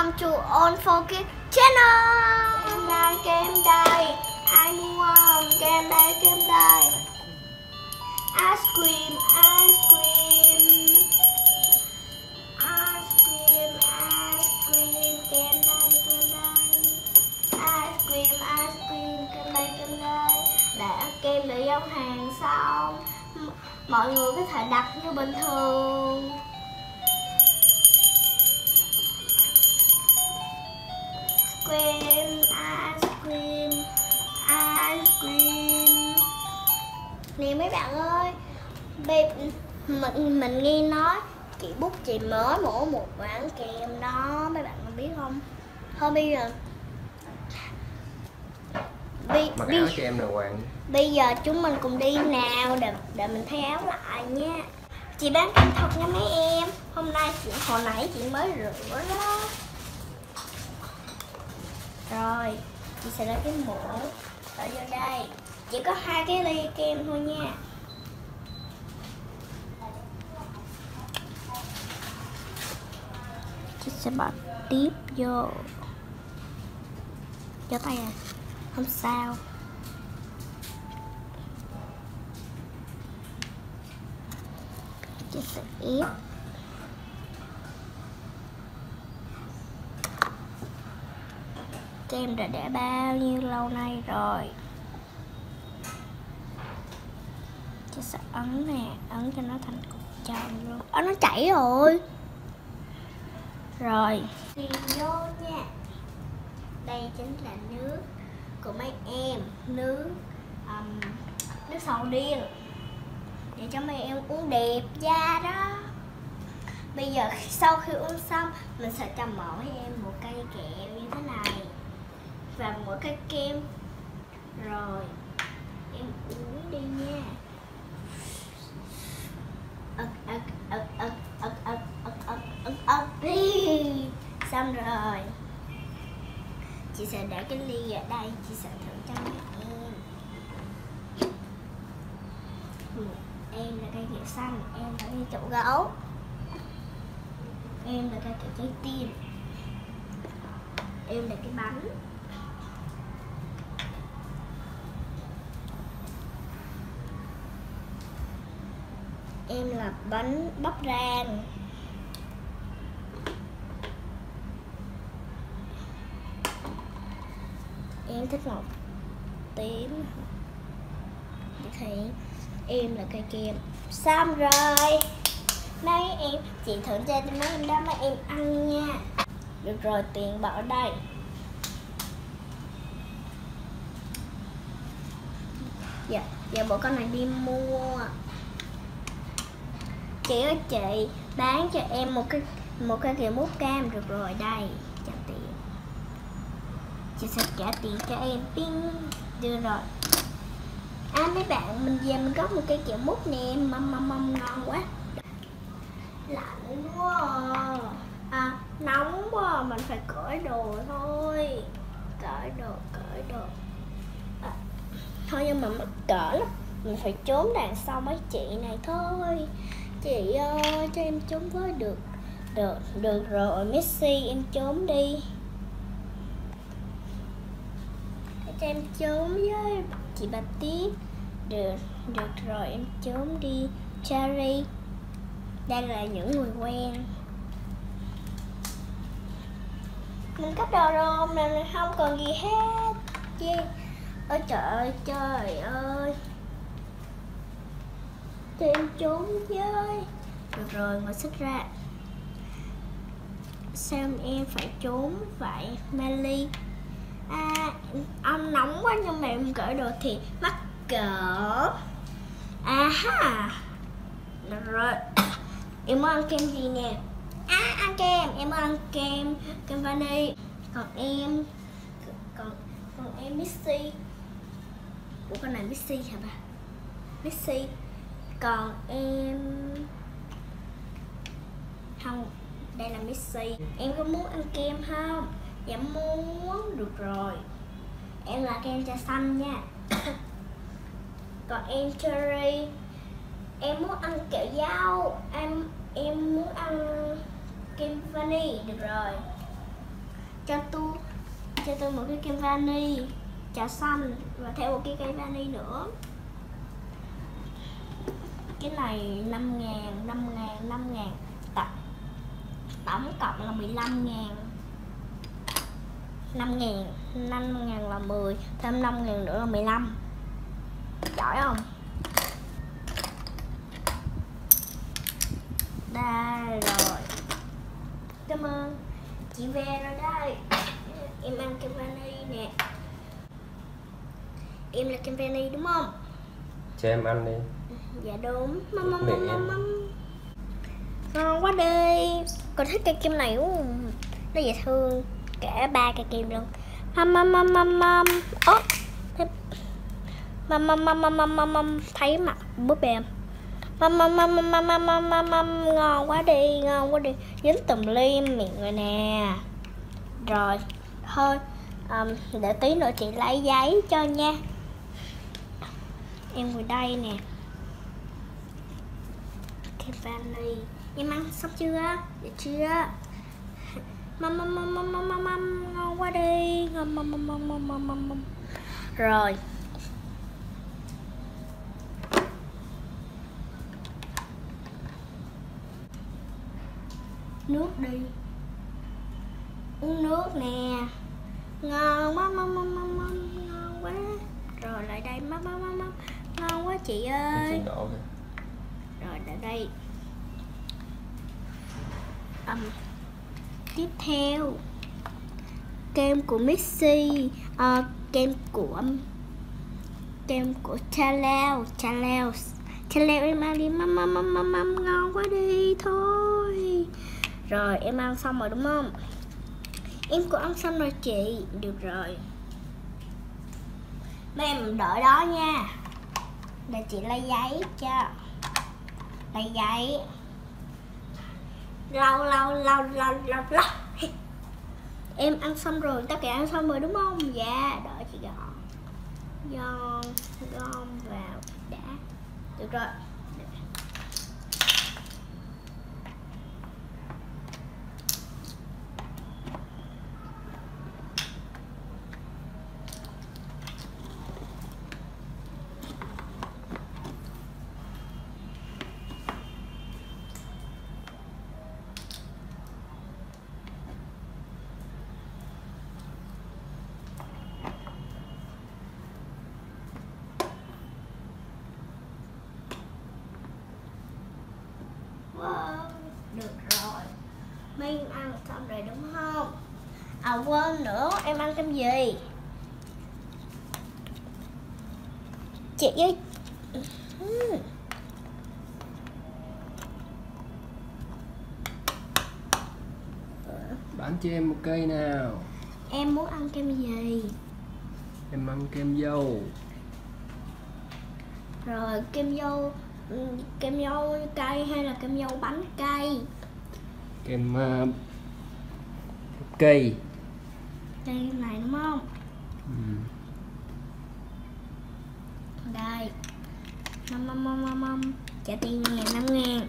Welcome to On Focus Channel. Kem đây, ai mua không? Kem đây, kem đây. Ice cream, ice cream, ice cream, ice cream, kem đây, kem đây. Ice cream, ice cream, kem đây, kem đây. Để ăn kem để giao hàng xong, mọi người có thể đặt như bình thường. Ice cream, ice cream. Nè mấy bạn ơi, mình nghe nói chị Bút chị mới mở một quán kem đó, mấy bạn có biết không? Thôi bây giờ kem nào Hoàng? Bây giờ chúng mình cùng đi nào để mình thay áo lại nha. Chị bán kem thật nha mấy em. Hôm nay hồi nãy chị mới rửa đó. Rồi, chị sẽ lấy cái muỗng ở vô đây. Chỉ có 2 cái ly kem thôi nha. Chị sẽ bỏ tiếp vô. Cho tay à? Không sao. Chị sẽ ép. Kem đã để bao nhiêu lâu nay rồi. Chị sẽ ấn nè, ấn cho nó thành cục tròn luôn. Nó chảy rồi. Rồi tìm vô nha. Đây chính là nước của mấy em. Nước sầu riêng, để cho mấy em uống đẹp da đó. Bây giờ sau khi uống xong, mình sẽ cho mỗi em một cây kẹo như thế này và mỗi cái kem. Rồi em uống đi nha. Xong rồi chị sẽ để cái ly ở đây. Chị sẽ thử cho mấy em. Em là cây kẹo xanh, em là cây kẹo gấu, em là cây kẹo trái tim, em là cái bánh. Em là bánh bắp rang. Em thích màu tím. Thì em là cây kem. Xong rồi mấy em, chị thử cho mấy em đó, mấy em ăn nha. Được rồi, tiền bỏ ở đây. Giờ bộ con này đi mua. Chị ơi, chị bán cho em một cái kẹo mút cam. Được rồi, đây, trả tiền. Chị sẽ trả tiền cho em. Ping. Được rồi. Mấy bạn, mình về mình có một cây kẹo mút nè. Ngon quá. Lạnh quá nóng quá. Mình phải cởi đồ thôi. Cởi đồ. Thôi nhưng mà mắc cỡ lắm. Mình phải trốn đằng sau mấy chị này thôi. Chị ơi, cho em trốn với. Được rồi Messi, em trốn đi. Cho em trốn với chị Bà Tiếp. Được rồi, em trốn đi. Cherry, đây là những người quen. Mình cất đồ rồi, mình không còn gì hết. Ôi trời ơi. Cho em trốn với. Được rồi, ngồi xích ra. Sao em phải trốn vậy Melly? Ông nóng quá nhưng mà em cởi đồ thì mắc cỡ. Được rồi. Em muốn ăn kem gì nè? Ăn kem. Em muốn ăn kem vani. Còn em Missy. Ủa con này Missy hả bà? Missy. Còn em không, đây là Missy. Em có muốn ăn kem không? Dạ muốn. Được rồi, em là kem trà xanh nha. Còn em Cherry, em muốn ăn kẹo dâu. Em muốn ăn kem vani. Được rồi, cho tôi một cái kem vani trà xanh và thêm một cái cây vani nữa. Cái này 5.000 tổng cộng là 15.000. 5.000 là 10, thêm 5.000 nữa là 15. Giỏi không? Đây rồi. Cảm ơn. Chị về rồi đây. Em ăn kem vani nè. Em là kem vani đúng không? Cho em ăn đi. Dạ đúng. Ngon quá đi. Con thích cây kem này quá. Nó dễ thương. Cả 3 cây kem luôn. Thấy mặt búp bê em. Ngon quá đi, dính tùm lim miệng rồi nè. Rồi, thôi để tí nữa chị lấy giấy cho nha. Em ngồi đây nè. Kem vani. Em ăn xong chưa? Dạ chưa. Ngon quá đi. Rồi. Nước đi. Uống nước nè. Ngon quá. Ngon quá. Rồi lại đây. Ngon quá chị ơi. Rồi lại đây. Tiếp theo kem của Missy, kem của Toddlers em ăn đi. Ngon quá đi thôi. Rồi em ăn xong rồi đúng không? Em cũng ăn xong rồi chị. Được rồi. Mấy em đợi đó nha. Để chị lấy giấy cho. Lấy giấy. Lâu. Em ăn xong rồi, tất cả ăn xong rồi đúng không? Dạ, đợi chị gom vào đã. Được rồi. Được rồi. Mình ăn xong rồi đúng không? À quên nữa, em ăn cái gì? Chị ơi. Bán cho em một cây nào. Em muốn ăn kem gì? Em ăn kem dâu. Rồi kem dâu cay hay là kem dâu bánh cay? Kem cây. Cây này đúng không? Đây. Trả tiền nè, 5.000.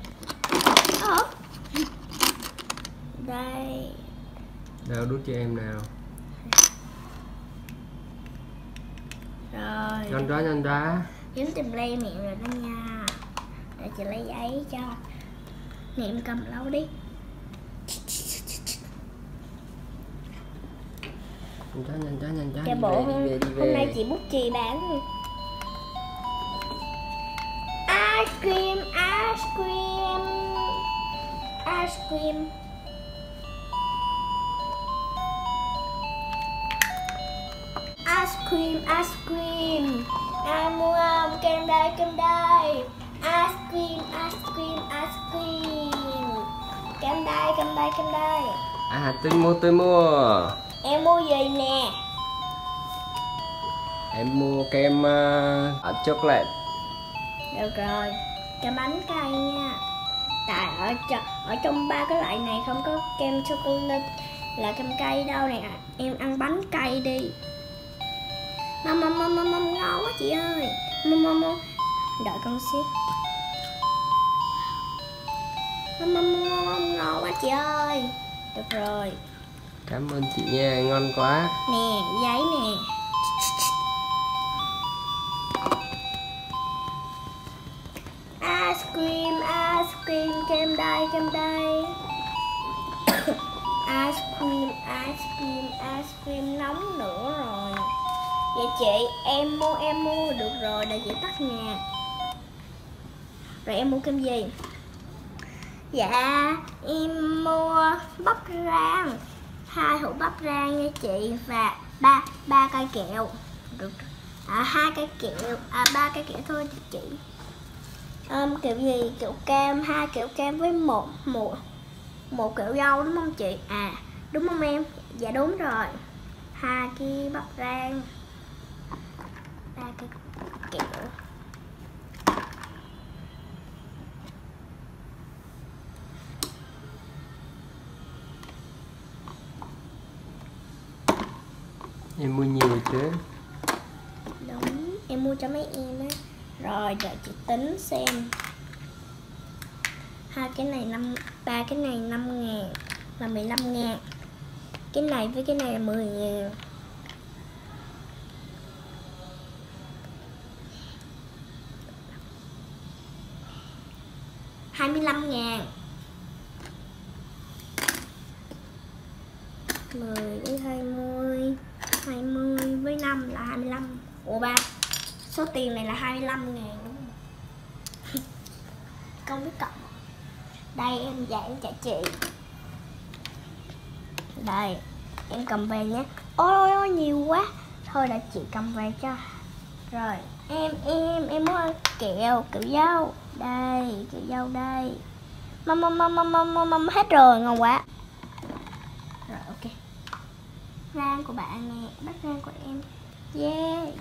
Đây. Đâu đút cho em nào. Rồi. Nhanh ra. Dính tìm lê miệng rồi đó nha. Để chị lấy giấy cho. Nè em cầm lâu đi. Nhanh ra. Cho bộ đi về. Hôm nay chị bút chì bán ice cream. Ice cream. Ai mua không? Kem đây. Ice cream. Kem đây. À tôi mua. Em mua gì nè? Em mua kem chocolate. Được rồi, kem bánh cay nha. Tại ở trong 3 cái loại này không có kem chocolate là kem cay đâu nè. Em ăn bánh cay đi. Ngon quá chị ơi. Đợi con xíu. Ngon quá chị ơi. Được rồi. Cảm ơn chị nha, ngon quá. Nè, giấy nè. Ice cream, kem đây, kem đây. Ice cream nóng nữa rồi. Dạ chị, em mua được rồi, để chị tắt nha. Rồi em mua kem gì? Dạ, em mua bắp rang, 2 hũ bắp rang nha chị, và ba cây kẹo. Được. 2 cây kẹo, 3 cây kẹo thôi chị. Kẹo gì? Kẹo cam, 2 kẹo cam với một kẹo dâu đúng không chị? Đúng không em? Dạ đúng rồi. 2 cái bắp rang, 3 cái kẹo. Em mua nhiều chứ? Đúng, em mua cho mấy em á. Rồi, đợi chị tính xem. 2 cái này 3 cái này 5.000 là 15.000. Cái này với cái này là 10.000. 25.000. 10 với 20 với 5 là 25. Ủa ba, số tiền này là 25.000 đúng không? Không biết cộng. Đây em dạy trả chị. Đây, em cầm về nhé. Ôi nhiều quá. Thôi để chị cầm về cho. Rồi, em muốn ăn kẹo dâu. Đây, kẹo dâu đây. Mâm hết rồi, ngon quá. Rồi ok. Rang của bạn nè, bát rang của em. Yeah.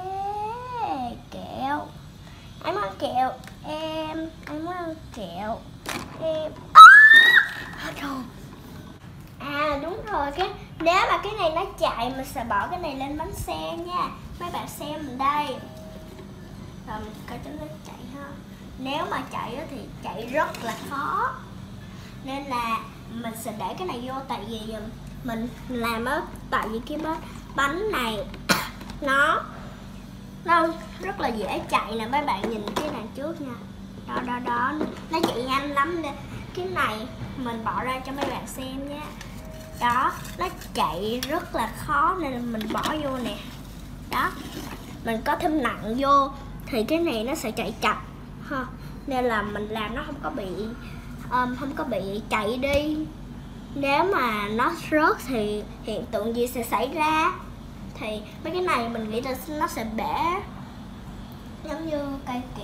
Kẹo. Em muốn ăn kẹo. Em muốn ăn kẹo. Em. Hết rồi. Đúng rồi, nếu mà cái này nó chạy mình sẽ bỏ cái này lên bánh xe nha. Mấy bạn xem mình đây. Rồi mình coi cho nó chạy ha. Nếu mà chạy thì chạy rất là khó. Nên là mình sẽ để cái này vô, tại vì mình làm á, tại vì cái bánh này nó rất là dễ chạy nè. Mấy bạn nhìn cái này trước nha. Đó, nó chạy nhanh lắm nè. Cái này mình bỏ ra cho mấy bạn xem nha. Đó, nó chạy rất là khó nên là mình bỏ vô nè. Đó, mình có thêm nặng vô thì cái này nó sẽ chạy chậm ha. Nên là mình làm nó không có bị chạy đi. Nếu mà nó rớt thì hiện tượng gì sẽ xảy ra? Thì mấy cái này mình nghĩ là nó sẽ bể. Giống như cây kẹo,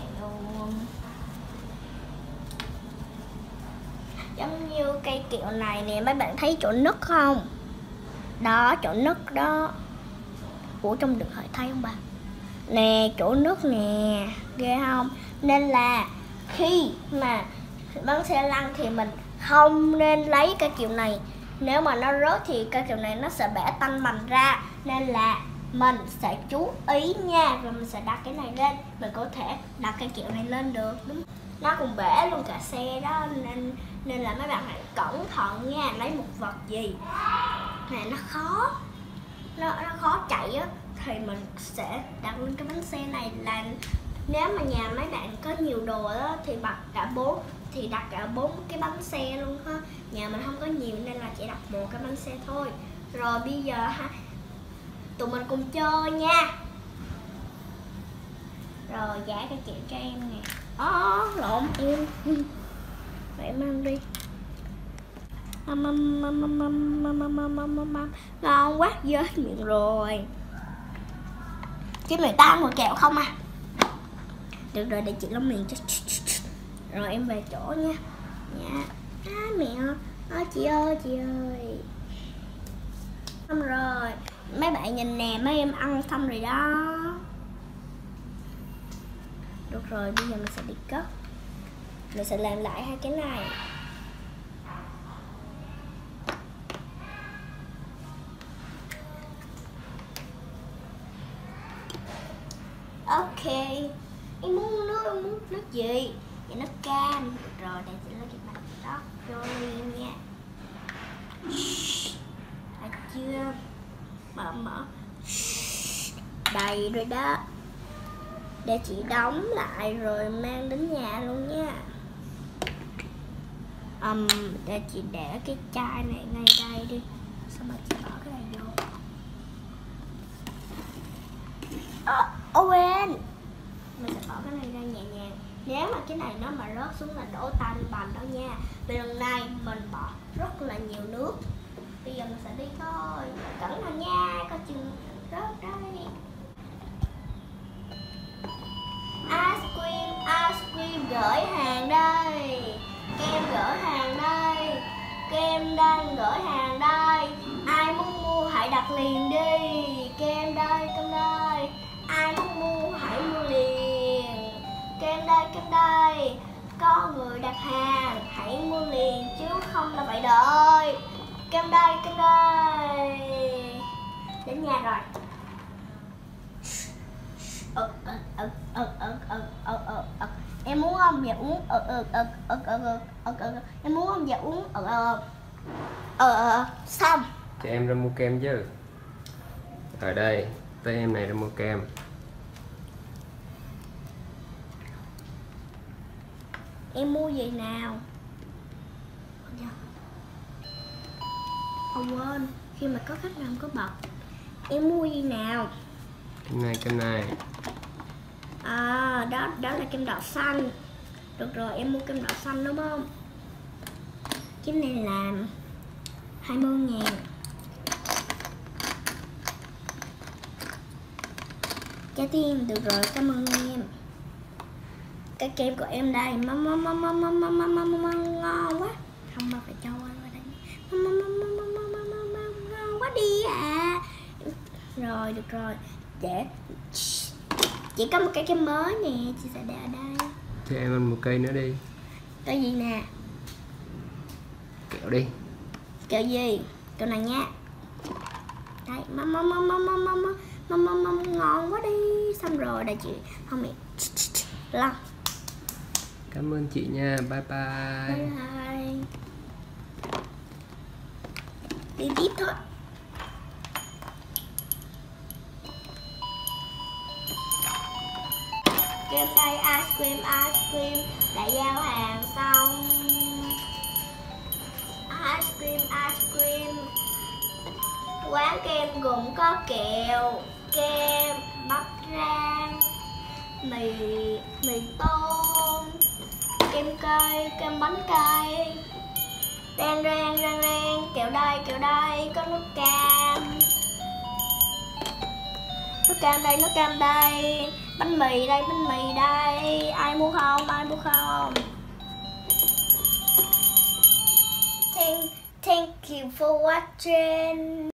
giống như cây kẹo này nè, mấy bạn thấy chỗ nứt không? Đó, chỗ nứt đó. Ủa trong điện thoại thấy không bà? Nè, chỗ nứt nè, ghê không? Nên là khi mà bắn xe lăn thì mình không nên lấy cây kẹo này. Nếu mà nó rớt thì cây kẹo này nó sẽ bể tanh bành ra. Nên là mình sẽ chú ý nha. Rồi mình sẽ đặt cái này lên. Mình có thể đặt cây kẹo này lên được, đúng. Nó cũng bể luôn cả xe đó. Nên là mấy bạn hãy cẩn thận nha. Lấy một vật gì này nó khó chạy á, thì mình sẽ đặt lên cái bánh xe này. Là nếu mà nhà mấy bạn có nhiều đồ đó thì đặt cả 4 cái bánh xe luôn ha. Nhà mình không có nhiều nên là chỉ đặt 1 cái bánh xe thôi. Rồi bây giờ ha, tụi mình cùng chơi nha. Rồi giá cái kẹo cho em nè. Lộn em. Vậy em ăn đi. Ngon quá, dơ miệng rồi. Chứ người ta ăn một kẹo không à. Được rồi, để chị lau miệng cho. Rồi em về chỗ nha. Dạ. Mẹ. Chị ơi. Xong rồi. Mấy bạn nhìn nè, mấy em ăn xong rồi đó. Được rồi, bây giờ mình sẽ đi cất. Mình sẽ làm lại 2 cái này. Ok. Em muốn nước gì? Vậy nước cam. Được rồi, để chị lấy cái mặt đó vô em nha. chưa? Mở. Đầy rồi đó. Để chị đóng lại rồi mang đến nhà luôn nha. Để chị để cái chai này ngay đây đi. Sao mà chị bỏ cái này vô? Quên. Mình sẽ bỏ cái này ra nhẹ nhàng. Nếu mà cái này nó mà rớt xuống là đổ tan bành đó nha. Vì lần này mình bỏ rất là nhiều nước. Bây giờ mình sẽ đi thôi. Cẩn thận nha, coi chừng rớt đây. Ice cream gửi hàng đây. Kem gửi hàng đây. Kem đang gửi hàng đây. Ai muốn mua hãy đặt liền đi. Kem đây, kem đây. Ai muốn mua hãy mua liền. Kem đây. Có người đặt hàng, hãy mua liền chứ không là phải đợi. Kem đây. Đến nhà rồi. Em muốn không? Dạ uống. Em muốn không? Dạ uống. Xong. Cho em ra mua kem chứ. Ở đây, tới em này ra mua kem. Em mua gì nào? Quên, khi mà có khách nam có bật. Em mua gì nào? Kem này. Đó là kem đỏ xanh. Được rồi, em mua kem đỏ xanh đúng không? Cái này là 20.000. Trả tiền. Được rồi, cảm ơn em. Cái kem của em đây. Ngon quá. Không mà phải cho anh vào đây. Ngon quá đi à. Rồi, được rồi. Để chỉ có một cái kem mới nè, chị sẽ để ở đây. Cho em ăn một cây nữa đi. Cái gì nè? Kẹo đi. Kẹo gì? Kẹo này nha. Đây, ngon quá đi. Xong rồi, đây chị. Không mẹ. Lăn. Cảm ơn chị nha. Bye bye. Bye bye. Đi tiếp thôi. Kem đây, ice cream. Đã giao hàng xong. Ice cream. Quán kem gồm có kẹo, kem, bắp rang, mì tôm, kem cây, kem bánh cây. Rang, kẹo đây, có nước cam. Nước cam đây. Bánh mì đây. Ai mua không? Thank you for watching.